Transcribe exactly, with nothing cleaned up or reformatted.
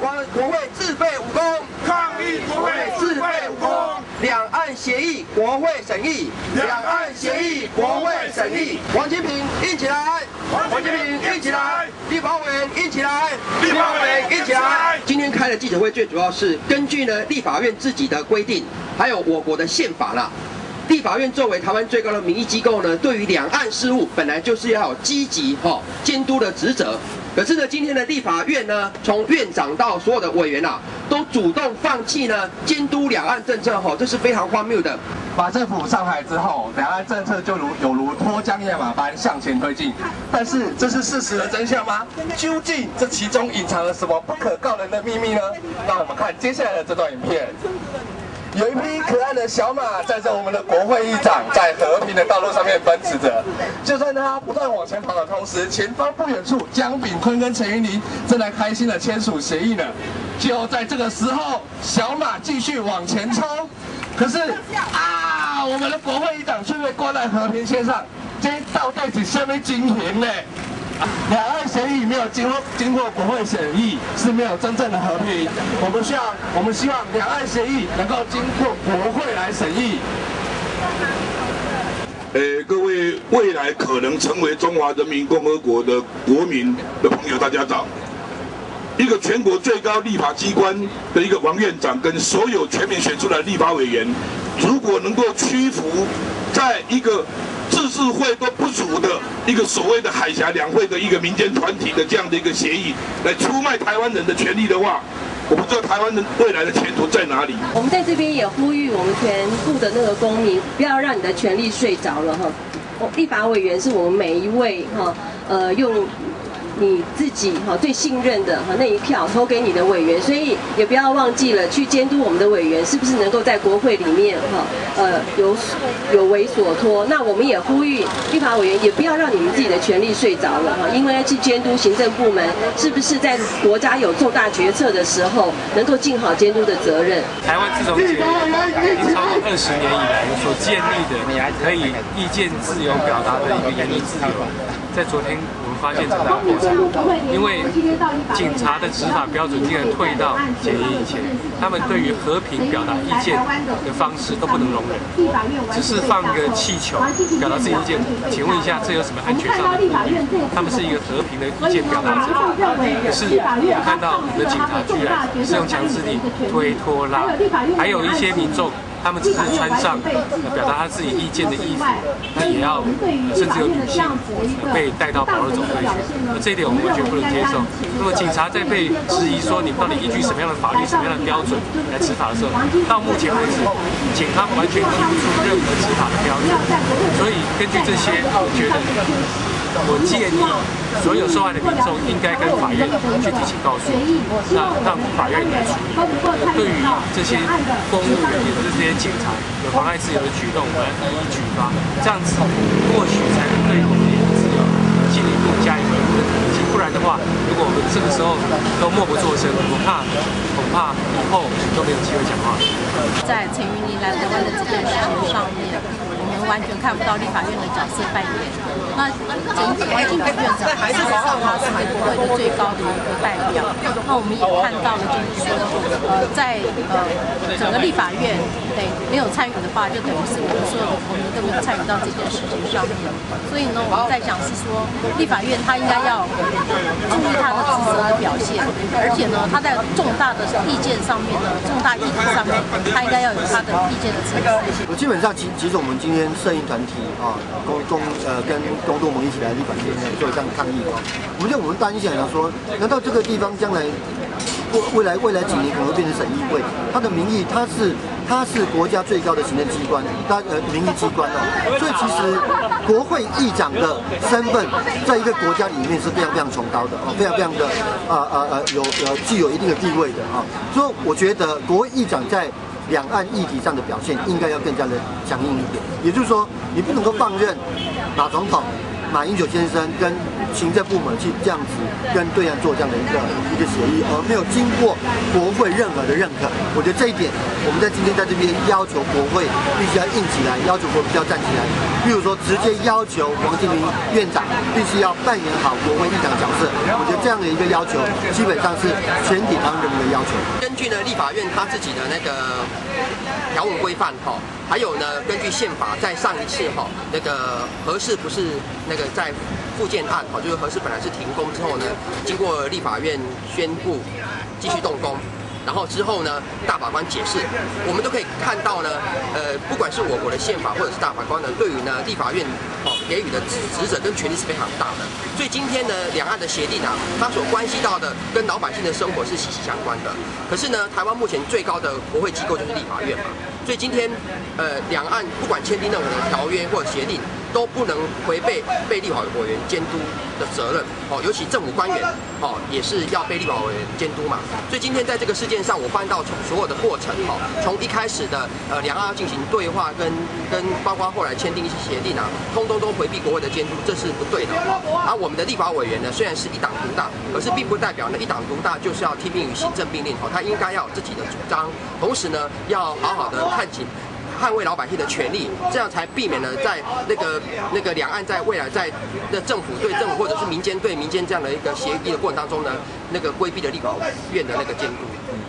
国会自废武功， 抗议国会自废武功。 两岸协议国会审议， 两岸协议国会审议。 王金平硬起来， 王金平硬起来， 立法委员硬起来， 立法委员硬起来。 今天开的记者会最主要是根据呢立法院自己的规定，还有我国的宪法啦。立法院作为台湾最高的民意机构呢，对于两岸事务本来就是要有积极哈监督的职责。可是呢，今天的立法院呢，从院长到所有的委员啊，都主动放弃呢监督两岸政策哈，这是非常荒谬的。 马政府上台之后，两岸政策就如有如脱缰野马般向前推进。但是这是事实的真相吗？究竟这其中隐藏了什么不可告人的秘密呢？让我们看接下来的这段影片。有一匹可爱的小马载着我们的国会议长在和平的道路上面奔驰着。就在他不断往前跑的同时，前方不远处，江炳坤跟陈云林正在开心的签署协议呢。就在这个时候，小马继续往前冲，可是啊，我们的国会议长却被挂在和平线上，这到底是什么情形呢？两岸协议没有经过经过国会审议是没有真正的和平。我们需要，我们希望两岸协议能够经过国会来审议。 呃，各位未来可能成为中华人民共和国的国民的朋友，大家早。一个全国最高立法机关的一个王院长跟所有全面选出来的立法委员，如果能够屈服在一个自治会都不足的一个所谓的海峡两会的一个民间团体的这样的一个协议，来出卖台湾人的权利的话，我不知道台湾人未来的前途在哪里。 我们在这边也呼吁我们全部的那个公民，不要让你的权利睡着了哈。立法委员是我们每一位哈，呃，用你自己哈最信任的哈那一票投给你的委员，所以也不要忘记了去监督我们的委员是不是能够在国会里面哈呃有有为所托。那我们也呼吁立法委员也不要让你们自己的权利睡着了哈，因为要去监督行政部门是不是在国家有重大决策的时候能够尽好监督的责任。 台湾自从建立已经超过二十年以来所建立的可以意见自由表达的一个言论自由，在昨天我们发现这大破产，因为警察的执法标准竟然退到解严以前，他们对于和平表达意见的方式都不能容忍，只是放个气球表达自己意见。请问一下，这有什么安全上的顾虑？他们是一个和平的意见表达者，可是我看到我们的警察居然是用强制力推拖拉，还有一些民众。他们只是穿上表达他自己意见的衣服，那也要甚至有女性被带到保乐总队去，那这一点我们完全不能接受。那么警察在被质疑说你们到底依据什么样的法律、什么样的标准来执法的时候，到目前为止，警方完全提不出任何执法的标准。所以根据这些，我觉得我建议所有受害的民众应该跟法院去提起告诉，那让法院来处理。对于这些公务员也就是这些警察有妨碍自由的举动，我们要一一举发，这样子或许才能对我们的言论自由进一步加以维护的可能性。不然的话，如果我们这个时候都默不作声，恐怕恐怕以后都没有机会讲话。 在陈云林来台湾的这件事情上面，我们完全看不到立法院的角色扮演。那整体王金平院长还是他是国会的最高的一个代表。那我们也看到了，就是说，呃，在呃整个立法院对没有参与的话，就等于是我们所有的国民都没有参与到这件事情上面。所以呢，我们在想是说，立法院他应该要注意他的职责的表现，而且呢，他在重大的意见上面呢，重大议题上面，他应该要有他的意见的层次。 基本上，其其实我们今天摄影团体啊，公公呃跟公众盟一起来立法院内做这样抗议啊，我们就我们担心想说，难道这个地方将来未未来未来几年可能会变成审议会？它的名义，它是它是国家最高的行政机关，它呃民意机关哦，所以其实国会议长的身份，在一个国家里面是非常非常崇高的哦，非常非常的啊啊啊有呃具有一定的地位的啊，所以我觉得国会议长在两岸议题上的表现应该要更加的强硬一点，也就是说，你不能够放任马总统、马英九先生跟行政部门去这样子跟对岸做这样的一个一个协议，而没有经过国会任何的认可。我觉得这一点，我们在今天在这边要求国会必须要硬起来，要求国会要站起来。例如说，直接要求王金平院长必须要扮演好国会议长角色。我觉得这样的一个要求，基本上是全体台湾人民的要求。 根据呢立法院他自己的那个条文规范哈，还有呢根据宪法，在上一次哈那个核四不是那个在复建案哈，就是核四本来是停工之后呢，经过立法院宣布继续动工。然后之后呢，大法官解释，我们都可以看到呢，呃，不管是我国的宪法或者是大法官呢，对于呢立法院哦给予的职职责跟权力是非常大的。所以今天呢，两岸的协定啊，它所关系到的跟老百姓的生活是息息相关的。可是呢，台湾目前最高的国会机构就是立法院嘛，所以今天呃两岸不管签订任何的条约或者协定，都不能违背被立法委员监督的责任哦，尤其政府官员哦也是要被立法委员监督嘛。所以今天在这个事件上，我翻到从所有的过程哦，从一开始的呃两岸要进行对话，跟跟包括后来签订一些协定啊，通通都回避国会的监督，这是不对的哈。而我们的立法委员呢，虽然是一党独大，可是并不代表呢一党独大就是要听命于行政命令哦，他应该要有自己的主张，同时呢要好好的看紧。捍卫老百姓的权利，这样才避免了在那个那个两岸在未来在的政府对政府或者是民间对民间这样的一个协议的过程当中呢，那个规避了立法院的那个监督。